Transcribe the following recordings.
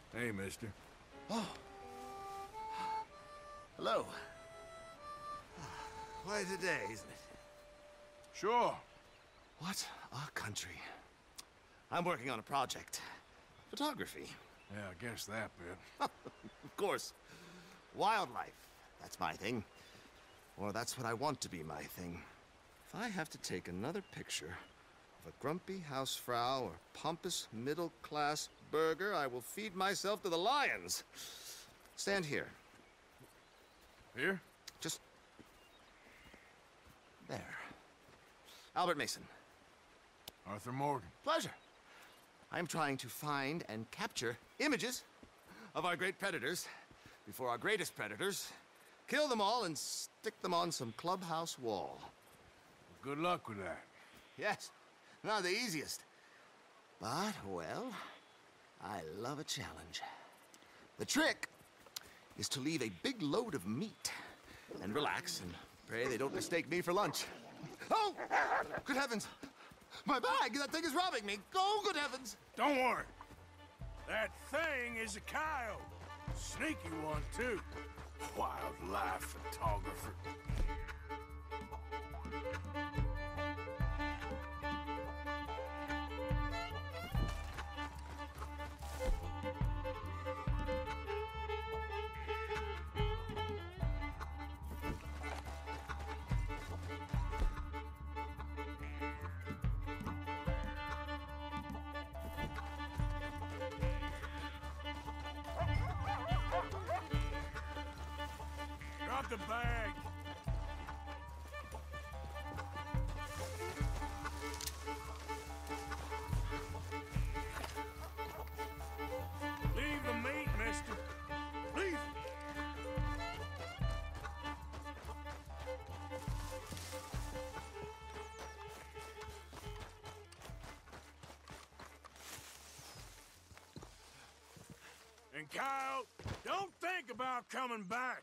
Hey, mister. Oh. Hello. Quite a day, isn't it? Sure. What a country. I'm working on a project. Photography. Yeah, I guess that bit. Of course. Wildlife. That's my thing. Or that's what I want to be my thing. If I have to take another picture of a grumpy housefrau or pompous middle-class burgher, I will feed myself to the lions. Stand here. Here? Just... there. Albert Mason. Arthur Morgan. Pleasure. I'm trying to find and capture images of our great predators before our greatest predators kill them all and stick them on some clubhouse wall. Good luck with that. Yes, not the easiest. But, well, I love a challenge. The trick is to leave a big load of meat and relax and pray they don't mistake me for lunch. Oh! Good heavens! My bag! That thing is robbing me! Oh, good heavens! Don't worry. That thing is a coyote. Sneaky one, too. Wildlife photographer. Drop the bag. Leave the meat, mister. Leave it. And Kyle, don't think about coming back.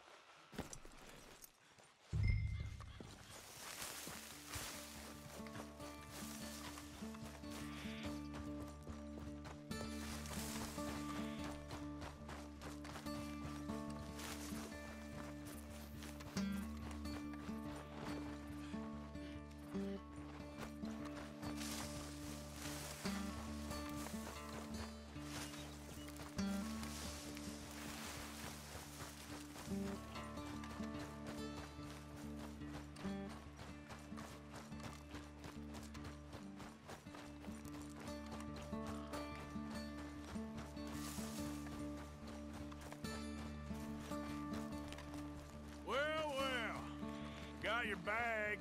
Well, got your bag.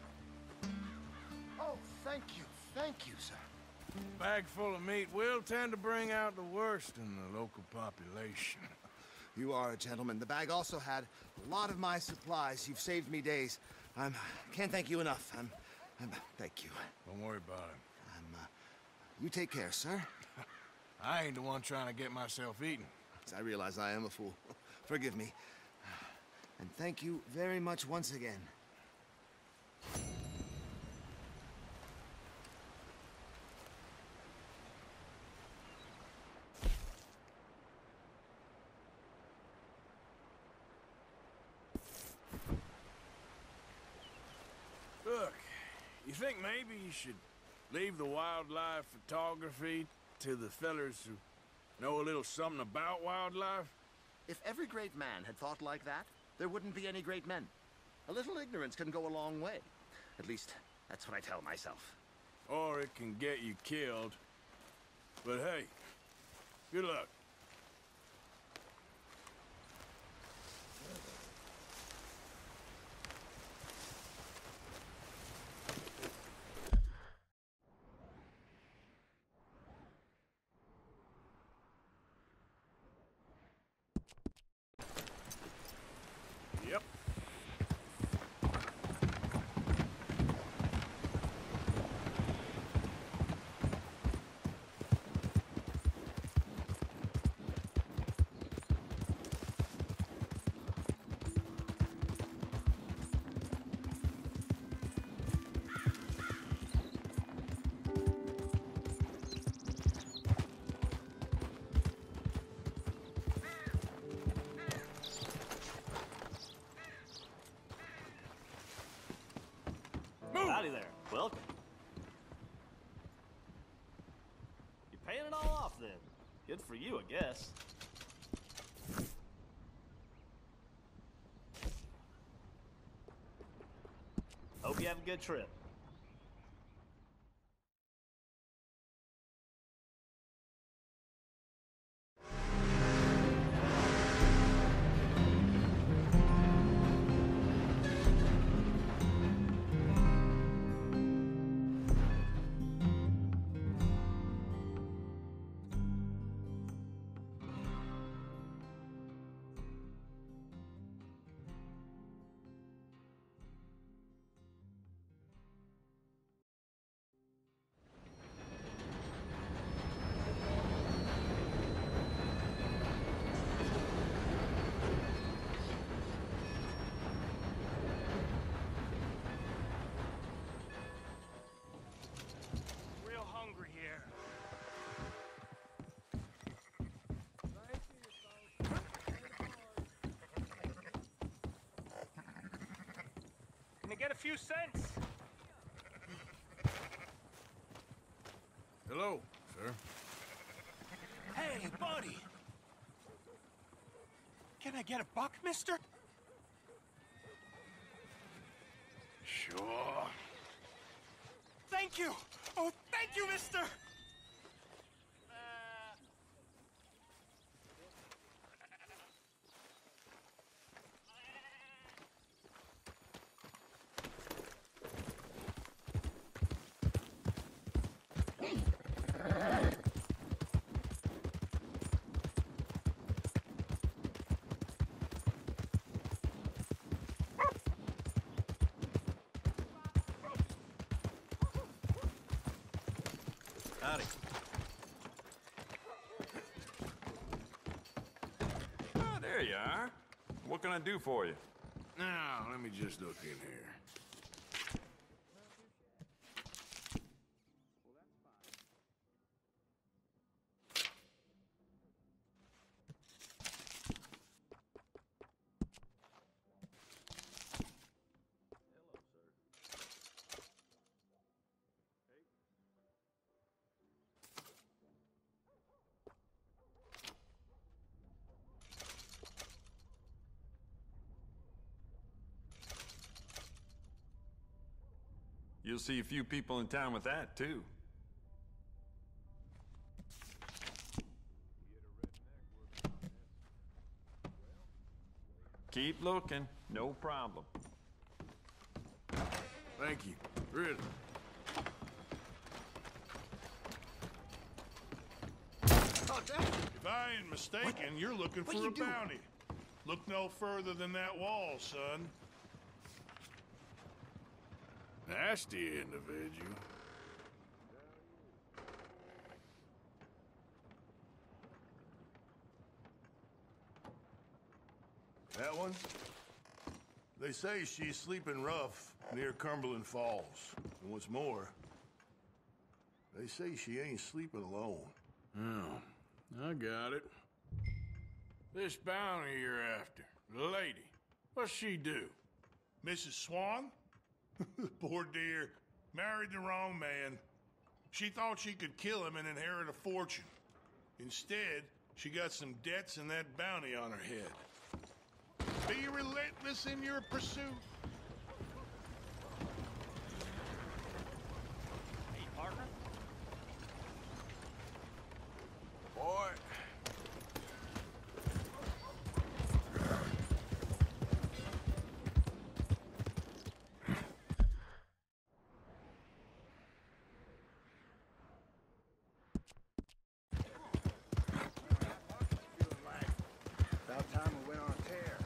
Oh, thank you, sir. Bag full of meat will tend to bring out the worst in the local population. You are a gentleman. The bag also had a lot of my supplies. You've saved me days. Can't thank you enough. Thank you. Don't worry about it. You take care, sir. I ain't the one trying to get myself eaten. I realize I am a fool. Forgive me. And thank you very much once again. Look, you think maybe you should leave the wildlife photography to the fellers who know a little something about wildlife? If every great man had thought like that, there wouldn't be any great men. A little ignorance can go a long way. At least, that's what I tell myself. Or it can get you killed. But hey, good luck. Yep. welcome. You're paying it all off then. Good for you, I guess. Hope you have a good trip. Get a few cents. Hello, sir. Hey, buddy. Can I get a buck, mister? Sure. Thank you. Oh, thank you, mister. Howdy. Oh, there you are. What can I do for you? Now, let me just look in here. You'll see a few people in town with that, too. Keep looking. No problem. Thank you. Really. If I ain't mistaken, you're looking for a bounty. Look no further than that wall, son. Nasty individual. That one? They say she's sleeping rough near Cumberland Falls. And what's more, they say she ain't sleeping alone. Oh, I got it. This bounty you're after, the lady, what's she do? Mrs. Swan? Poor dear. Married the wrong man. She thought she could kill him and inherit a fortune. Instead, she got some debts and that bounty on her head. Be relentless in your pursuit. Hey, partner. Boy. About time we went on a tear.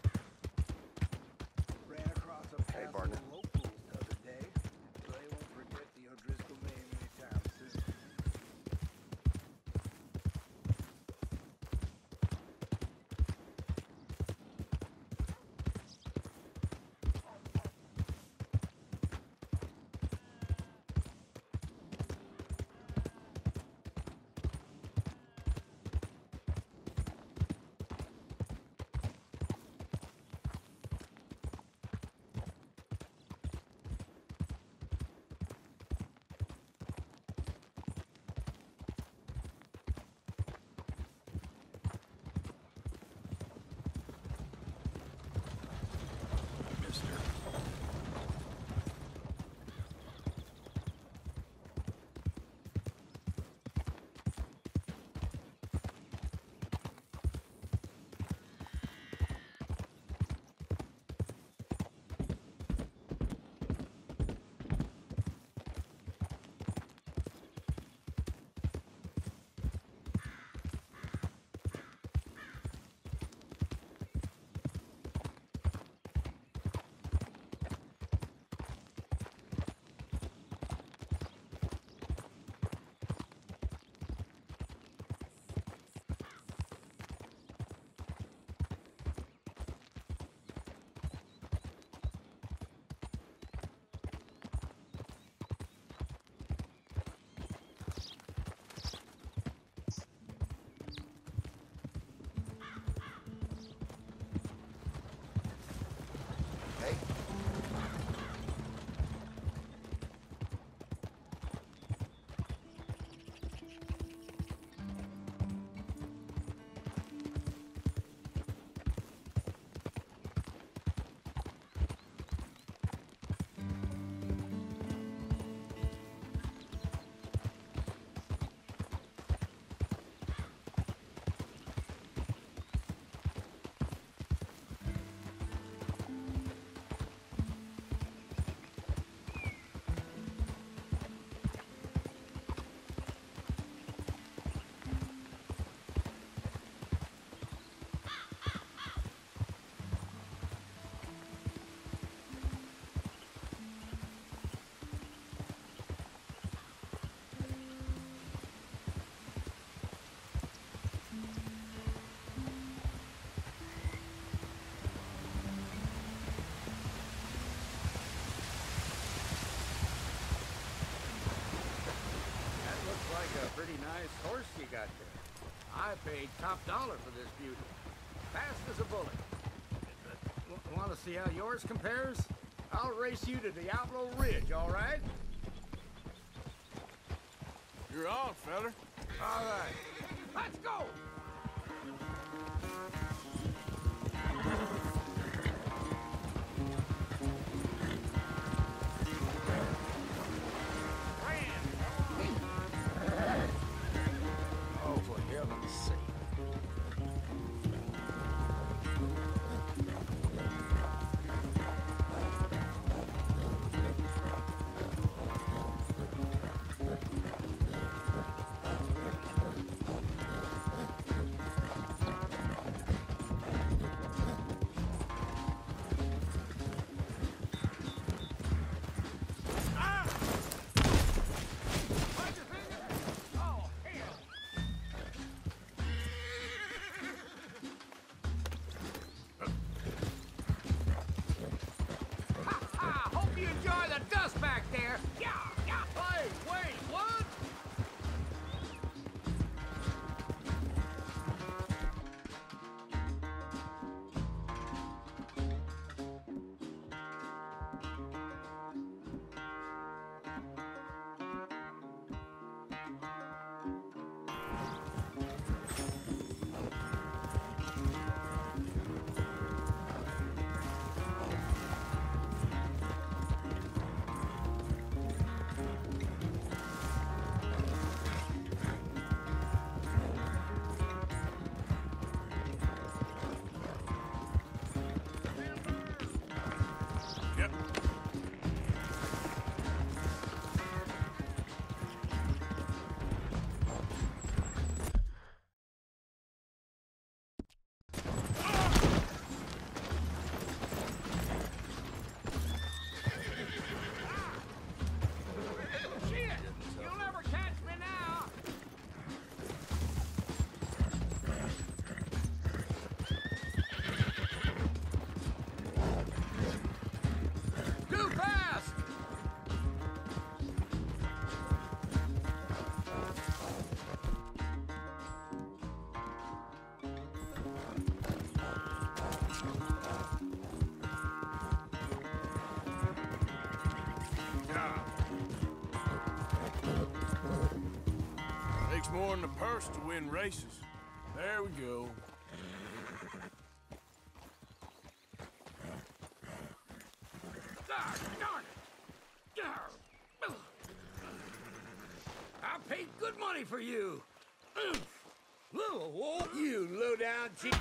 Ran across a path of locals the other day, so they won't forget the O'Driscoll name anytime soon. nice horse you got there. I paid top dollar for this beauty. Fast as a bullet. Want to see how yours compares? I'll race you to Diablo Ridge, all right? You're on, feller. All right. Let's go! Oh, for heaven's sake. Takes more than a purse to win races. There we go. Darn it! I paid good money for you. Whoa, you low-down cheap.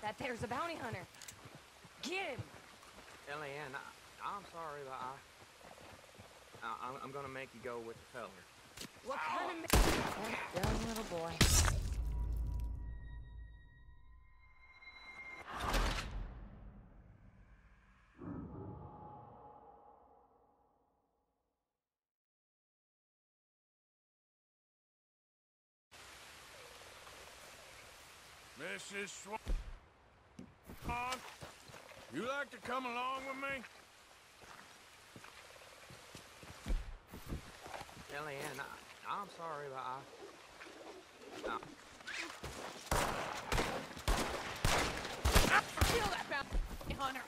That there's a bounty hunter. Get him! Eliane, I'm sorry, but I'm gonna make you go with the feller. What kind of that dumb little boy. Mrs. Swan, you like to come along with me? Eliane, I'm sorry, but Kill that bounty hunter!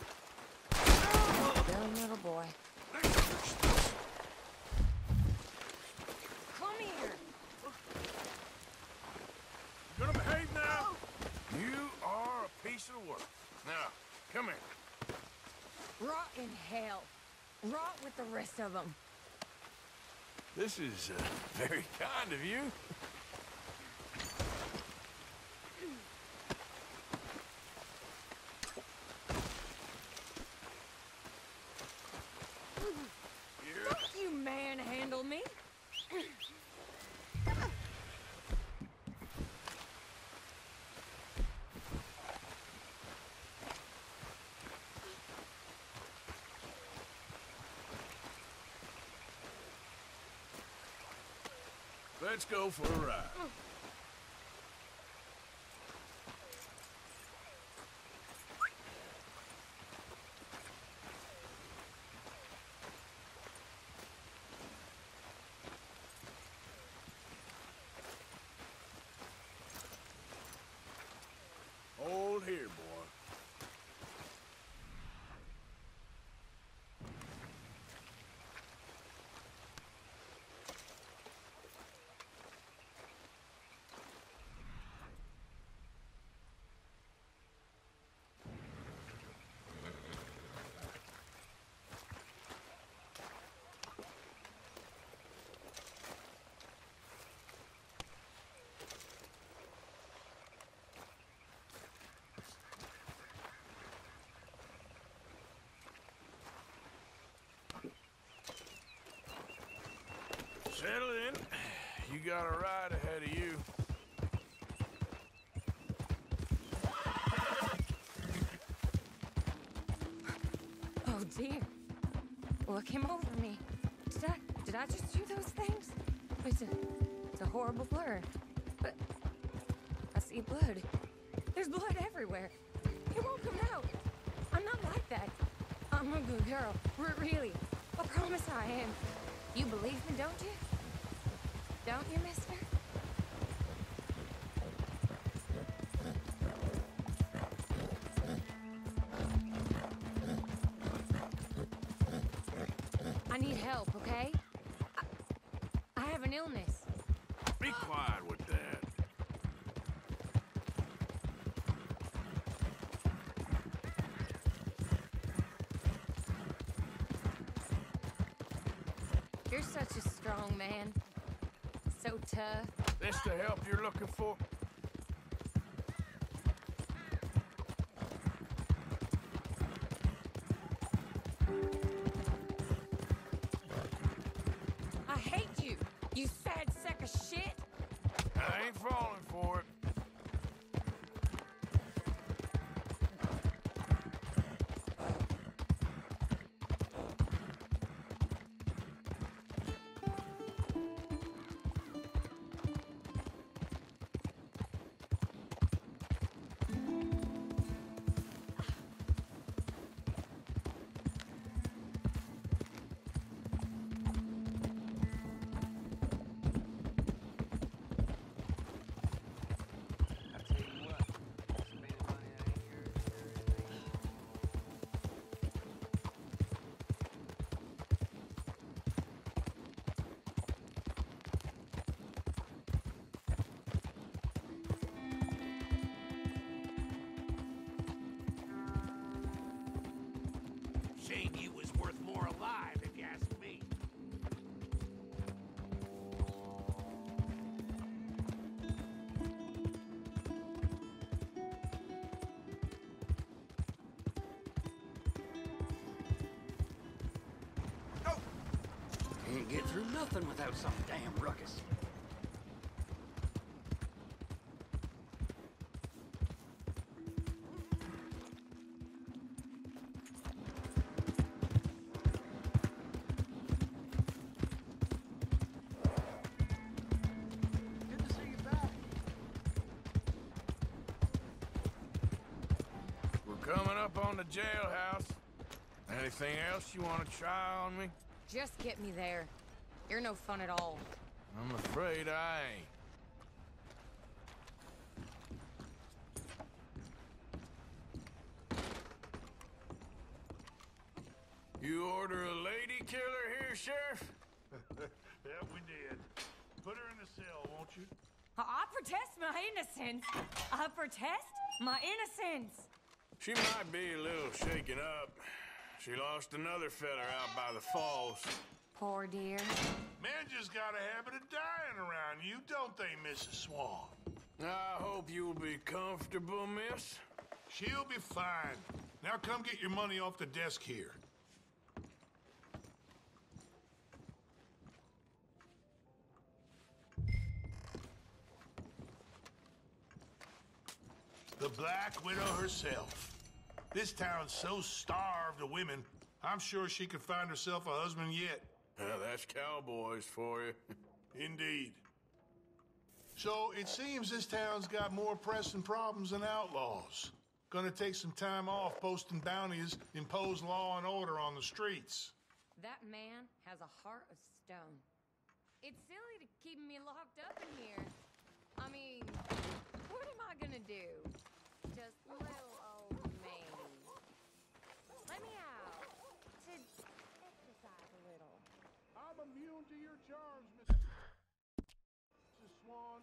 Dumb little boy. Come here! You gonna behave now? You are a piece of work. Now, come here. Rot in hell. Rot with the rest of them. This is very kind of you. Don't you manhandle me! Let's go for a ride. Hold here, boy. Settle in. You got a ride ahead of you. Oh dear. Look him over me. Did I just do those things? It's a horrible blur. But I see blood. There's blood everywhere. It won't come out. I'm not like that. I'm a good girl. Really. I promise I am. You believe me, don't you? Don't you, mister? I need help, okay? I have an illness. Be quiet with that. You're such a strong man. So tough. This the help you're looking for? I hate you, you sad sack of shit. I ain't falling for it. can't get through nothing without some damn ruckus. Good to see you back. We're coming up on the jailhouse. Anything else you want to try on me? Just get me there. You're no fun at all. I'm afraid I ain't. You order a lady killer here, Sheriff? Yeah, we did. Put her in the cell, won't you? I protest my innocence. I protest my innocence. She might be a little shaken up. She lost another fella out by the falls. Poor dear. Men just got a habit of dying around you, don't they, Mrs. Swan? I hope you'll be comfortable, miss. She'll be fine. Now come get your money off the desk here. The Black Widow herself. This town's so starved of women, I'm sure she could find herself a husband yet. That's cowboys for you. Indeed. So it seems this town's got more pressing problems than outlaws. Gonna take some time off posting bounties, impose law and order on the streets. That man has a heart of stone. It's silly to keep me locked up in here. I mean, what am I gonna do? Just little old me. Let me out to exercise a little. I'm immune to your charms, Mrs. Swan.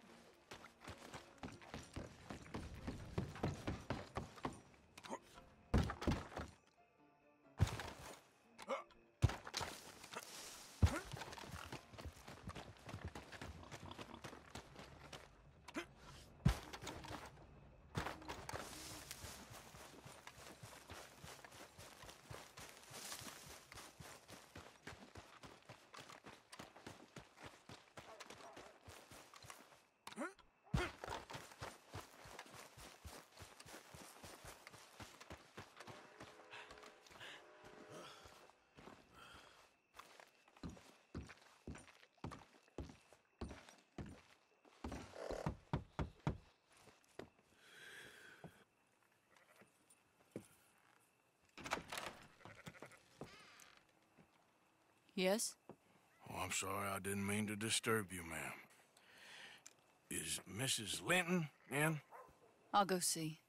Yes? Oh, I'm sorry, I didn't mean to disturb you, ma'am. Is Mrs. Linton in? I'll go see.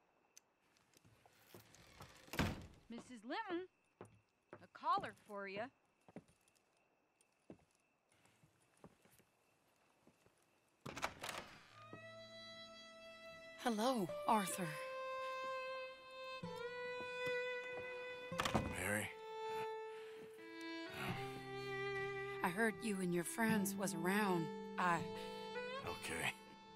Mrs. Linton, a caller for you. Hello, Arthur. Mary? I heard you and your friends was around. Okay.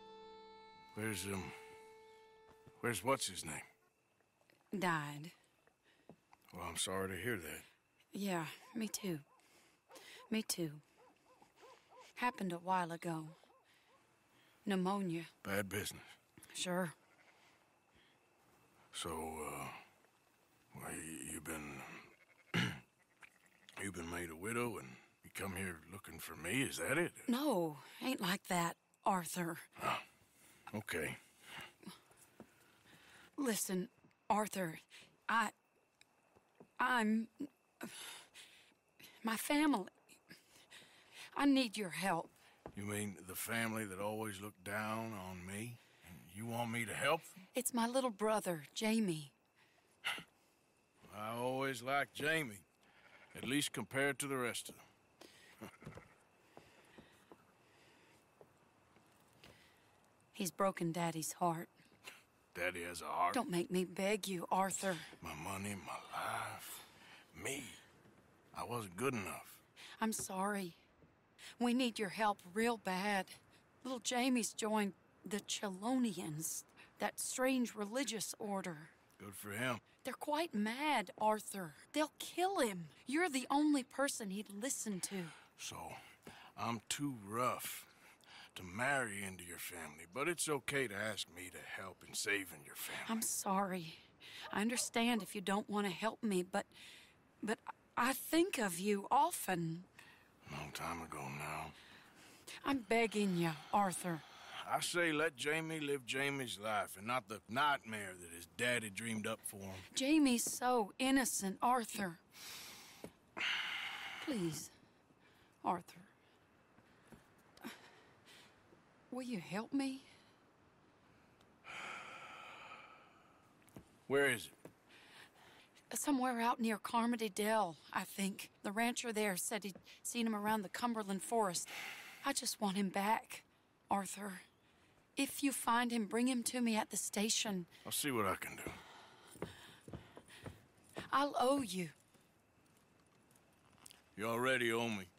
Where's what's his name? Died. Well, I'm sorry to hear that. Yeah, me too. Me too. Happened a while ago. Pneumonia. Bad business. Sure. So, well, you've been made a widow and you come here looking for me, is that it? No, ain't like that, Arthur. Oh, okay. Listen, Arthur, I'm... my family. I need your help. You mean the family that always looked down on me? And you want me to help them? It's my little brother, Jamie. I always liked Jamie, at least compared to the rest of them. He's broken Daddy's heart. Daddy has a heart. Don't make me beg you, Arthur. My money, my life, me. I wasn't good enough. I'm sorry. We need your help real bad. Little Jamie's joined the Chelonians, that strange religious order. Good for him. They're quite mad, Arthur. They'll kill him. You're the only person he'd listen to. So, I'm too rough to marry into your family, but it's okay to ask me to help in saving your family. I'm sorry. I understand if you don't want to help me, but I think of you often. Long time ago now. I'm begging you, Arthur. I say let Jamie live Jamie's life and not the nightmare that his daddy dreamed up for him. Jamie's so innocent, Arthur. Please, Arthur. Will you help me? Where is it? Somewhere out near Carmody Dell, I think. The rancher there said he'd seen him around the Cumberland Forest. I just want him back, Arthur. If you find him, bring him to me at the station. I'll see what I can do. I'll owe you. You already owe me.